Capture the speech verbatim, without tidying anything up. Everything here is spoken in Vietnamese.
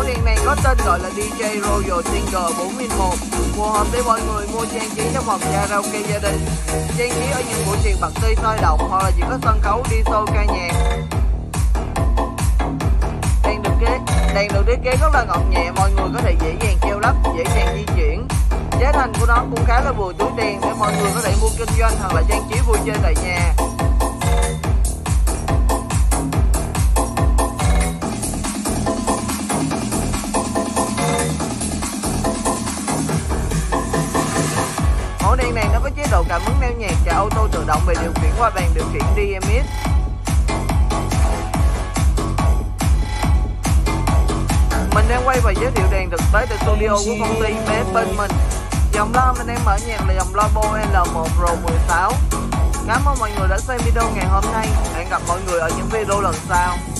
đèn này có tên gọi là đê gi Royal Singer bốn in một, phù hợp để mọi người mua trang trí trong phòng karaoke gia đình, trang trí ở những buổi tiệc party sôi động hoặc là chỉ có sân khấu đi show ca nhạc. Đèn được kế đèn được thiết kế rất là gọn nhẹ, mọi người có thể dễ dàng treo lắp, dễ dàng di chuyển. Giá thành của nó cũng khá là vừa túi tiền để mọi người có thể mua kinh doanh hoặc là trang trí vui chơi tại nhà. Mẫu đèn này nó có chế độ cảm ứng neo nhạc và auto tự động về điều khiển qua bàn điều khiển đê em ét. Mình đang quay và giới thiệu đèn thực tế tại studio của công ty phía bên mình. Dòng loa mình đang mở nhạc là dòng loa Bose L một Pro mười sáu. Cảm ơn mọi người đã xem video ngày hôm nay. Hẹn gặp mọi người ở những video lần sau.